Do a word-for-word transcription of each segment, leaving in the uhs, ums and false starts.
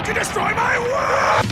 can destroy my world!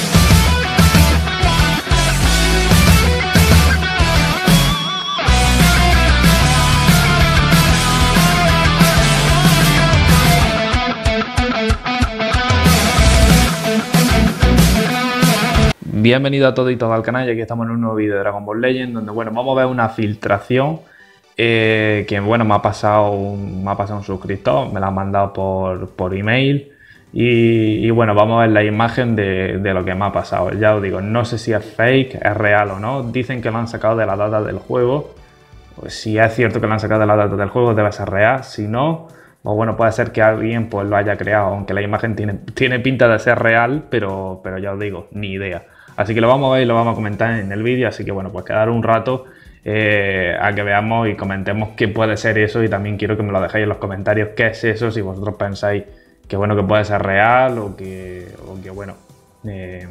Bienvenido a todos y todas al canal, y aquí estamos en un nuevo vídeo de Dragon Ball Legends, donde bueno, vamos a ver una filtración eh, que bueno, me ha pasado un, me ha pasado un suscriptor, me la han mandado por, por email y, y bueno, vamos a ver la imagen de, de lo que me ha pasado. Ya os digo, no sé si es fake, es real o no. Dicen que lo han sacado de la data del juego. Pues si es cierto que lo han sacado de la data del juego, debe ser real. Si no, o bueno, puede ser que alguien pues lo haya creado, aunque la imagen tiene, tiene pinta de ser real, pero, pero ya os digo, ni idea. Así que lo vamos a ver y lo vamos a comentar en el vídeo, así que bueno, pues quedar un rato eh, a que veamos y comentemos qué puede ser eso, y también quiero que me lo dejéis en los comentarios qué es eso, si vosotros pensáis que bueno, que puede ser real o que, o que bueno, eh,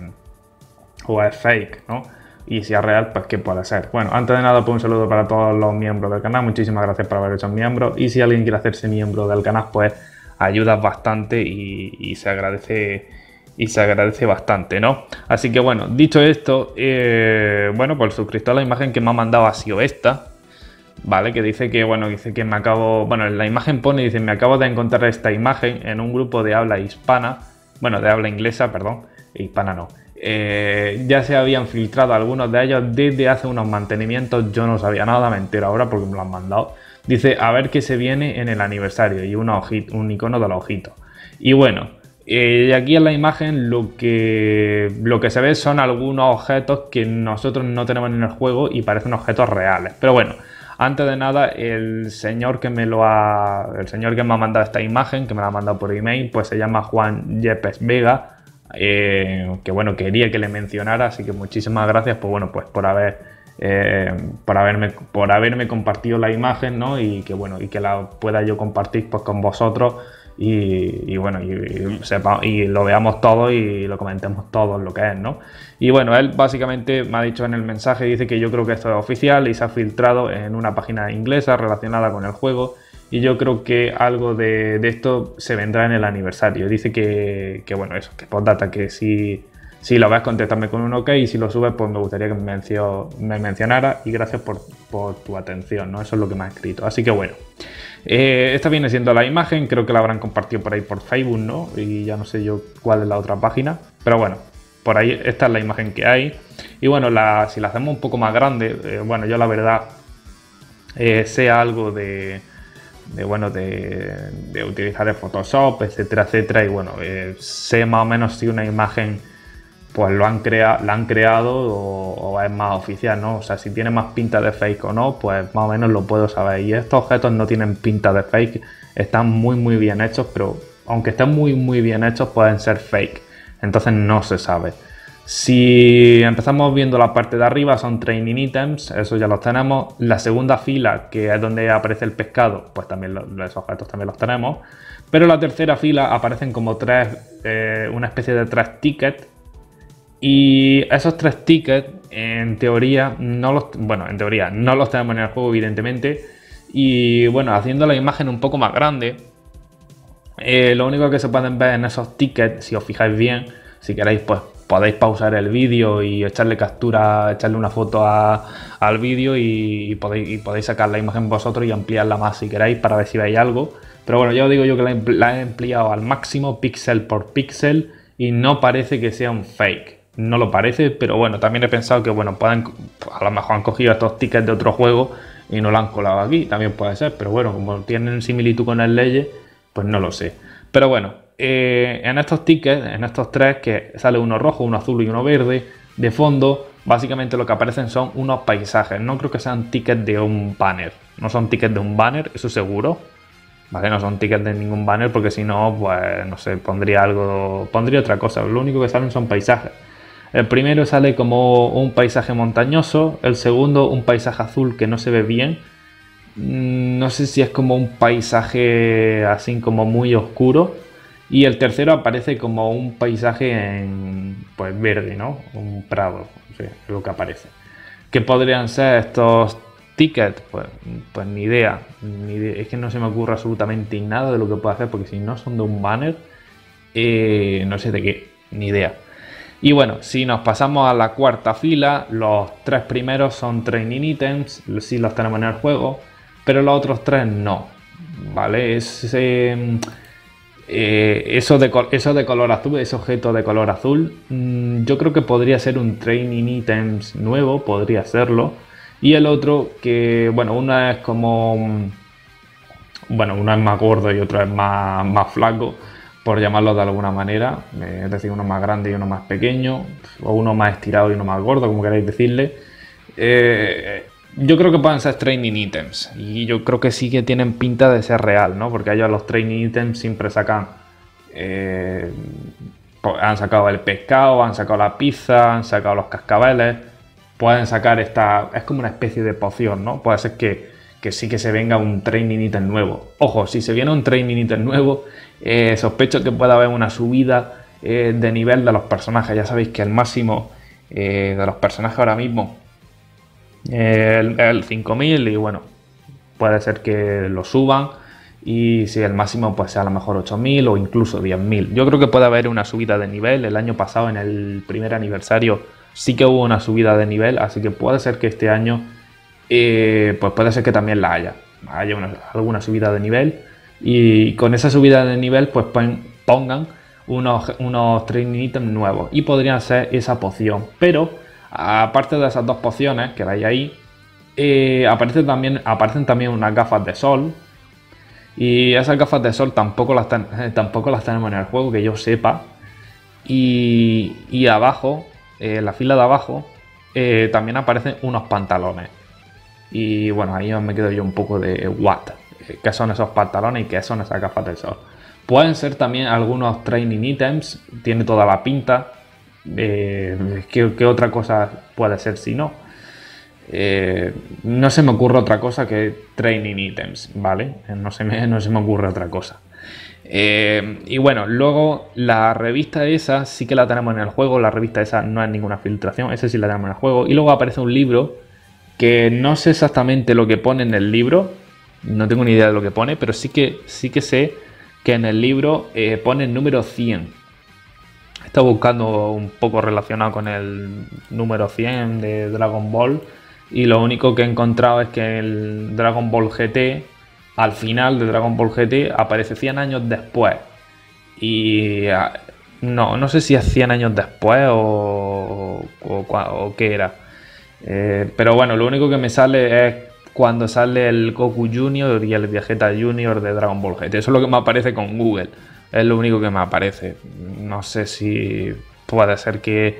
o es fake, ¿no? Y si es real, pues qué puede ser. Bueno, antes de nada, pues un saludo para todos los miembros del canal, muchísimas gracias por haber hecho miembro, y si alguien quiere hacerse miembro del canal, pues ayudas bastante y, y se agradece. Y se agradece bastante, ¿no? Así que bueno, dicho esto, eh, bueno, por el suscriptor, la imagen que me ha mandado ha sido esta, ¿vale? Que dice que, bueno, dice que me acabo, bueno, en la imagen pone, dice, me acabo de encontrar esta imagen en un grupo de habla hispana, bueno, de habla inglesa, perdón, hispana no. Eh, ya se habían filtrado algunos de ellos desde hace unos mantenimientos, yo no sabía nada, me entero ahora porque me lo han mandado. Dice, a ver qué se viene en el aniversario, y una hojita, un icono de los ojitos. Y bueno, Eh, y aquí en la imagen lo que, lo que se ve son algunos objetos que nosotros no tenemos en el juego y parecen objetos reales. Pero bueno, antes de nada, el señor que me lo ha, el señor que me ha mandado esta imagen, que me la ha mandado por email, pues se llama Juan Yepes Vega, eh, que bueno, quería que le mencionara, así que muchísimas gracias por, bueno, pues por haber eh, por haberme por haberme compartido la imagen, ¿no? Y que bueno, y que la pueda yo compartir pues con vosotros. Y, y bueno, y, y, sepa, y lo veamos todo y lo comentemos todo lo que es, ¿no? Y bueno, él básicamente me ha dicho en el mensaje, dice que yo creo que esto es oficial y se ha filtrado en una página inglesa relacionada con el juego, y yo creo que algo de, de esto se vendrá en el aniversario. Dice que, que bueno, eso, que postdata, que si, si lo ves, contestarme con un ok, y si lo subes, pues me gustaría que me, mencio, me mencionara, y gracias por, por tu atención, ¿no? Eso es lo que me ha escrito. Así que bueno, Eh, esta viene siendo la imagen, creo que la habrán compartido por ahí por Facebook, ¿no? Y ya no sé yo cuál es la otra página, pero bueno, por ahí esta es la imagen que hay. Y bueno, la, si la hacemos un poco más grande, eh, bueno, yo la verdad eh, sé algo de, de bueno, de, de utilizar el Photoshop, etcétera, etcétera, y bueno, eh, sé más o menos si una imagen pues lo han crea la han creado o, o es más oficial, ¿no? O sea, si tiene más pinta de fake o no, pues más o menos lo puedo saber. Y estos objetos no tienen pinta de fake, están muy muy bien hechos, pero aunque estén muy muy bien hechos, pueden ser fake. Entonces no se sabe. Si empezamos viendo la parte de arriba, son training items, eso ya los tenemos. La segunda fila, que es donde aparece el pescado, pues también los, los objetos también los tenemos. Pero en la tercera fila aparecen como tres, eh, una especie de tres tickets. Y esos tres tickets, en teoría, no los, bueno, en teoría no los tenemos en el juego, evidentemente. Y bueno, haciendo la imagen un poco más grande, eh, lo único que se pueden ver en esos tickets, si os fijáis bien, si queréis, pues podéis pausar el vídeo y echarle captura, echarle una foto a, al vídeo y, y, podéis, y podéis sacar la imagen vosotros y ampliarla más si queréis para ver si veis algo. Pero bueno, ya os digo yo que la, la he ampliado al máximo, píxel por píxel, y no parece que sea un fake. No lo parece, pero bueno, también he pensado que bueno, pueden, a lo mejor han cogido estos tickets de otro juego y no lo han colado aquí, también puede ser, pero bueno, como tienen similitud con el Leye, pues no lo sé. Pero bueno, eh, en estos tickets, en estos tres, que sale uno rojo, uno azul y uno verde, de fondo, básicamente lo que aparecen son unos paisajes. No creo que sean tickets de un banner, no son tickets de un banner, eso seguro. Vale, no son tickets de ningún banner, porque si no, pues no sé, pondría algo, pondría otra cosa. Lo único que salen son paisajes. El primero sale como un paisaje montañoso, el segundo un paisaje azul que no se ve bien. No sé si es como un paisaje así como muy oscuro. Y el tercero aparece como un paisaje en, pues, verde, ¿no? Un prado, no sé, es lo que aparece. ¿Qué podrían ser estos tickets? Pues, pues ni idea, ni idea. Es que no se me ocurre absolutamente nada de lo que puede hacer, porque si no son de un banner, eh, no sé de qué, ni idea. Y bueno, si nos pasamos a la cuarta fila, los tres primeros son training items, sí los tenemos en el juego, pero los otros tres no, ¿vale? Es, eh, eh, eso, de, eso de color azul, ese objeto de color azul, mmm, yo creo que podría ser un training items nuevo, podría serlo. Y el otro que, bueno, uno es como, bueno, uno es más gordo y otro es más, más flaco, por llamarlo de alguna manera, es decir, uno más grande y uno más pequeño, o uno más estirado y uno más gordo, como queráis decirle. Eh, yo creo que pueden ser training items, y yo creo que sí que tienen pinta de ser real, ¿no? Porque ellos los training items siempre sacan, eh, han sacado el pescado, han sacado la pizza, han sacado los cascabeles, pueden sacar esta, es como una especie de poción, ¿no? Puede ser que, que sí que se venga un training item nuevo. Ojo, si se viene un training item nuevo, Eh, sospecho que pueda haber una subida eh, de nivel de los personajes. Ya sabéis que el máximo eh, de los personajes ahora mismo eh, el, el cinco mil, y bueno, puede ser que lo suban, y si el máximo pues sea a lo mejor ocho mil o incluso diez mil. Yo creo que puede haber una subida de nivel. El año pasado, en el primer aniversario, sí que hubo una subida de nivel, así que puede ser que este año eh, pues puede ser que también la haya haya una, alguna subida de nivel. Y con esa subida de nivel pues pongan unos, unos training items nuevos, y podrían ser esa poción. Pero aparte de esas dos pociones que veis ahí, eh, aparecen, también, aparecen también unas gafas de sol. Y esas gafas de sol tampoco las, ten, eh, tampoco las tenemos en el juego, que yo sepa. Y, y abajo, en eh, la fila de abajo, eh, también aparecen unos pantalones. Y bueno, ahí me quedo yo un poco de what. ¿Qué son esos pantalones y qué son esas gafas de sol? Pueden ser también algunos training items, tiene toda la pinta. Eh, ¿qué, ¿Qué otra cosa puede ser si no? Eh, no se me ocurre otra cosa que training items, ¿vale? No se me, no se me ocurre otra cosa. Eh, y bueno, luego la revista esa sí que la tenemos en el juego. La revista esa no es ninguna filtración, esa sí la tenemos en el juego. Y luego aparece un libro que no sé exactamente lo que pone en el libro. No tengo ni idea de lo que pone, pero sí que, sí que sé que en el libro eh, pone el número cien. He estado buscando un poco relacionado con el número cien de Dragon Ball, y lo único que he encontrado es que el Dragon Ball G T, al final de Dragon Ball G T, aparece cien años después. Y no, no sé si es cien años después o, o, o, o qué era. Eh, pero bueno, lo único que me sale es cuando sale el Goku Junior y el Vegeta Junior de Dragon Ball G T. Eso es lo que me aparece con Google. Es lo único que me aparece. No sé si puede ser que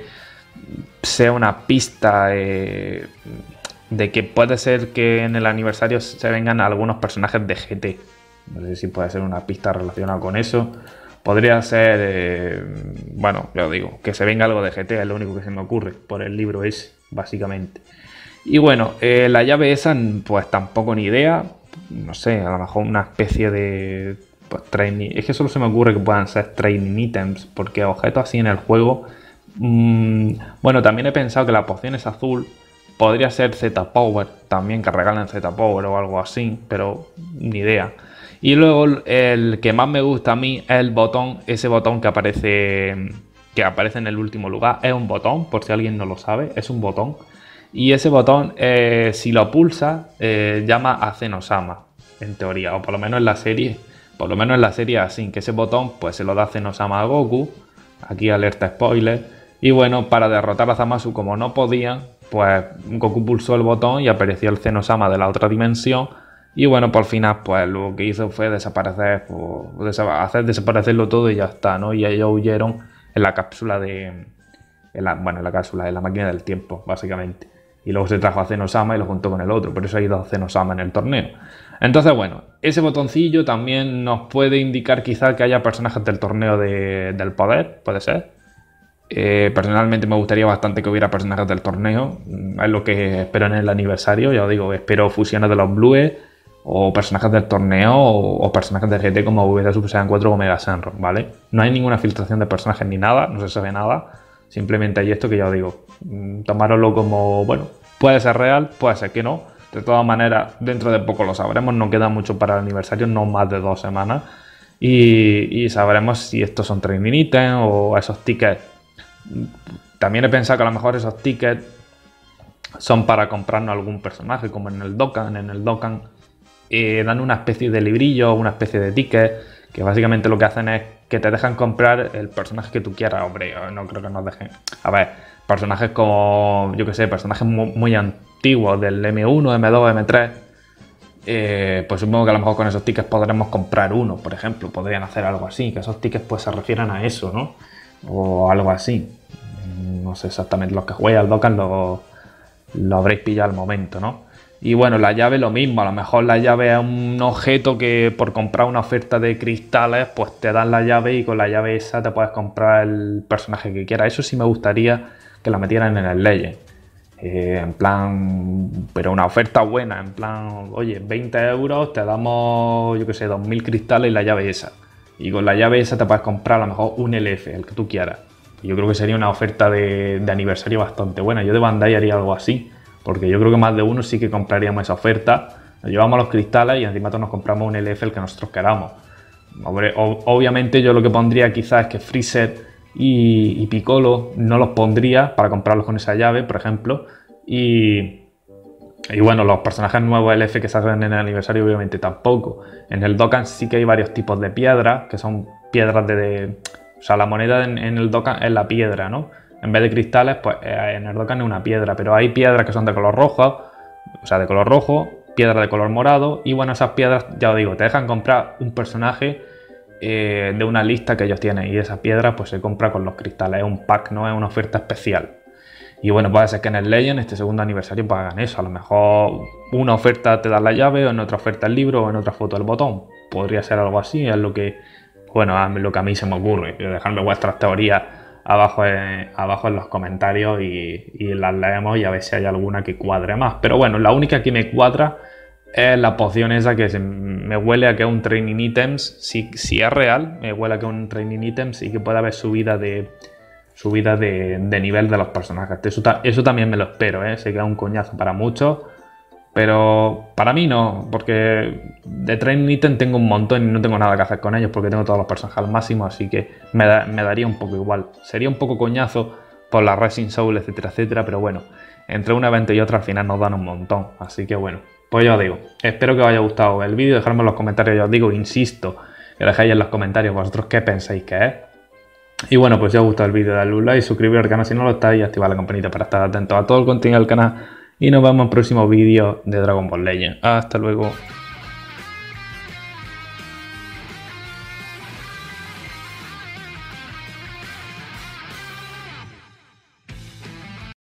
sea una pista eh, de que puede ser que en el aniversario se vengan algunos personajes de G T. No sé si puede ser una pista relacionada con eso. Podría ser, eh, bueno, ya os digo, que se venga algo de G T, es lo único que se me ocurre por el libro ese, básicamente. Y bueno, eh, la llave esa, pues tampoco ni idea. No sé, a lo mejor una especie de pues, training. Es que solo se me ocurre que puedan ser training items, porque objetos así en el juego. Mmm, bueno, también he pensado que la poción es azul. Podría ser Z-Power, también que regalen Z-Power o algo así, pero ni idea. Y luego el que más me gusta a mí es el botón, ese botón que aparece, que aparece en el último lugar. Es un botón, por si alguien no lo sabe, es un botón. Y ese botón, eh, si lo pulsa, eh, llama a Zenosama, en teoría, o por lo menos en la serie, por lo menos en la serie así, que ese botón pues se lo da Zenosama a Goku. Aquí alerta spoiler. Y bueno, para derrotar a Zamasu, como no podían, pues Goku pulsó el botón y apareció el Zenosama de la otra dimensión. Y bueno, por final, pues lo que hizo fue desaparecer, pues, hacer desaparecerlo todo y ya está, ¿no? Y ellos huyeron en la cápsula de... En la, bueno, en la cápsula, en la máquina del tiempo, básicamente. Y luego se trajo a Zenosama y lo juntó con el otro. Por eso hay dos Zenosama en el torneo. Entonces, bueno, ese botoncillo también nos puede indicar quizá que haya personajes del torneo de, del poder, puede ser. Eh, personalmente me gustaría bastante que hubiera personajes del torneo. Es lo que espero en el aniversario. Ya os digo, espero fusiones de los Blues, o personajes del torneo, o, o personajes de G T como Vegeta Super Saiyan cuatro o Mega Shenron, ¿vale? No hay ninguna filtración de personajes ni nada, no se sabe nada. Simplemente hay esto que ya os digo. Tomároslo como, bueno, puede ser real, puede ser que no. De todas maneras, dentro de poco lo sabremos. No queda mucho para el aniversario, no más de dos semanas. y, y sabremos si estos son training items o esos tickets. También he pensado que a lo mejor esos tickets son para comprarnos algún personaje, como en el Dokkan. En el Dokkan eh, dan una especie de librillo, una especie de ticket, que básicamente lo que hacen es que te dejan comprar el personaje que tú quieras. Hombre, yo no creo que nos dejen. A ver, personajes como, yo que sé, personajes muy, muy antiguos del eme uno, eme dos, eme tres. Eh, pues supongo que a lo mejor con esos tickets podremos comprar uno, por ejemplo. Podrían hacer algo así, que esos tickets pues se refieran a eso, ¿no? O algo así. No sé exactamente, los que juguéis al Dokkan lo, lo habréis pillado al momento, ¿no? Y bueno, la llave lo mismo, a lo mejor la llave es un objeto que por comprar una oferta de cristales, pues te dan la llave y con la llave esa te puedes comprar el personaje que quieras. Eso sí me gustaría que la metieran en el Legend. Eh, en plan, pero una oferta buena, en plan, oye, veinte euros, te damos, yo que sé, dos mil cristales y la llave esa. Y con la llave esa te puedes comprar a lo mejor un ele efe, el que tú quieras. Y yo creo que sería una oferta de, de aniversario bastante buena. Yo de Bandai haría algo así, porque yo creo que más de uno sí que compraríamos esa oferta. Nos llevamos los cristales y encima todos nos compramos un ele efe el que nosotros queramos. Hombre, obviamente yo lo que pondría quizás es que Freezer y, y Piccolo no los pondría para comprarlos con esa llave, por ejemplo. Y, y bueno, los personajes nuevos ele efe que salen en el aniversario obviamente tampoco. En el Dokkan sí que hay varios tipos de piedras, que son piedras de... de o sea, la moneda en, en el Dokkan es la piedra, ¿no? En vez de cristales, pues eh, en el Dokkan es una piedra. Pero hay piedras que son de color rojo, o sea, de color rojo, piedras de color morado. Y bueno, esas piedras, ya os digo, te dejan comprar un personaje eh, de una lista que ellos tienen. Y esa piedra pues se compra con los cristales. Es un pack, no es una oferta especial. Y bueno, puede ser que en el Legend, este segundo aniversario, pues hagan eso. A lo mejor una oferta te da la llave, o en otra oferta el libro, o en otra foto el botón. Podría ser algo así, es lo que, bueno, a lo que a mí se me ocurre. Dejadme vuestras teorías abajo en, abajo en los comentarios y, y las leemos y a ver si hay alguna que cuadre más. Pero bueno, la única que me cuadra es la poción esa que se, me huele a que es un training items. Si, si es real, me huele a que es un training items y que puede haber subida de... subida de, de nivel de los personajes. Eso, eso también me lo espero, ¿eh? Sé que es un coñazo para muchos, pero para mí no, porque de training item tengo un montón y no tengo nada que hacer con ellos porque tengo todos los personajes al máximo, así que me, da, me daría un poco igual. Sería un poco coñazo por la Rising Soul, etcétera, etcétera, pero bueno, entre un evento y otro al final nos dan un montón, así que bueno, pues ya os digo, espero que os haya gustado el vídeo, dejadme en los comentarios, ya os digo, insisto, que dejéis en los comentarios vosotros qué pensáis que es. Y bueno, pues si os ha gustado el vídeo, dadle un like, suscribiros al canal si no lo estáis y activad la campanita para estar atentos a todo el contenido del canal. Y nos vemos en próximos vídeos de Dragon Ball Legends. Hasta luego.